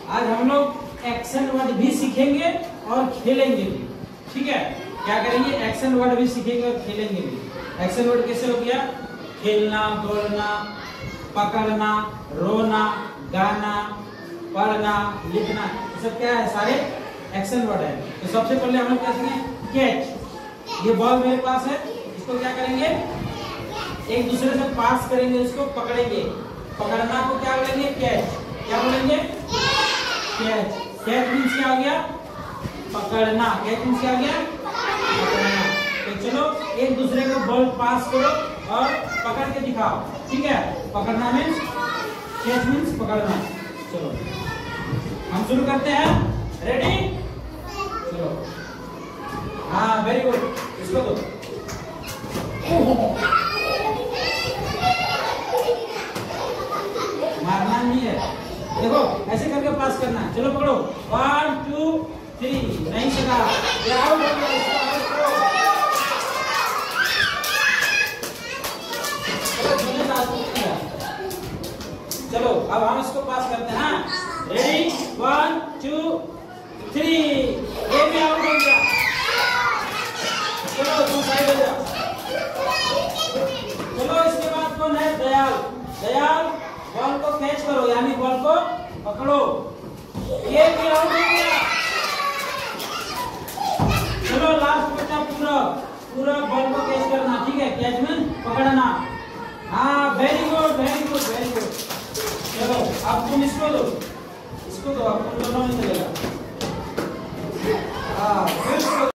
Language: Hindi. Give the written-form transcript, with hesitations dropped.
आज हम लोग एक्शन वर्ड भी सीखेंगे और खेलेंगे भी। ठीक है, क्या करेंगे? एक्शन वर्ड भी सीखेंगे और खेलेंगे भी। एक्शन वर्ड कैसे हो गया? खेलना, दौड़ना, पकड़ना, रोना, गाना, पढ़ना, लिखना, ये सब क्या है? सारे एक्शन वर्ड है। तो सबसे पहले हम लोग क्या सीखेंगे? कैच। ये बॉल मेरे पास है, इसको क्या करेंगे? एक दूसरे से पास करेंगे, इसको पकड़ेंगे। पकड़ना को क्या बोलेंगे? कैच। क्या बोलेंगे? कैच। कैच मीन्स क्या हो गया? पकड़ना। कैच मीन्स क्या हो गया? पकड़ना। तो चलो एक दूसरे को बॉल पास करो और पकड़ के दिखाओ। ठीक है, पकड़ना मीन्स, कैच मीन्स पकड़ना। चलो हम शुरू करते हैं। रेडी? चलो, हाँ वेरी गुड, इसको दो। मारना नहीं है, देखो ऐसे करके पास करना है। चलो पकड़ो, 1 2 3। नहीं सका, चलो अब हम इसको पास करते हैं। रेडी? 1 2 3। ये भी आउट हो गया। चलो तुम साइड हो जाओ। चलो इसके बाद कौन है? दयाल। दयाल, बॉल को कैच करो, यानी बॉल को पकड़ो। ये भी आउट हो गया। चलो लास्ट बचा पूरा बॉल को कैच करना। ठीक है, कैच में पकड़ना। हाँ very good, very good, very good. चलो अब तुम इसको दो, अब तुम दोनों में चलेगा। हाँ फिर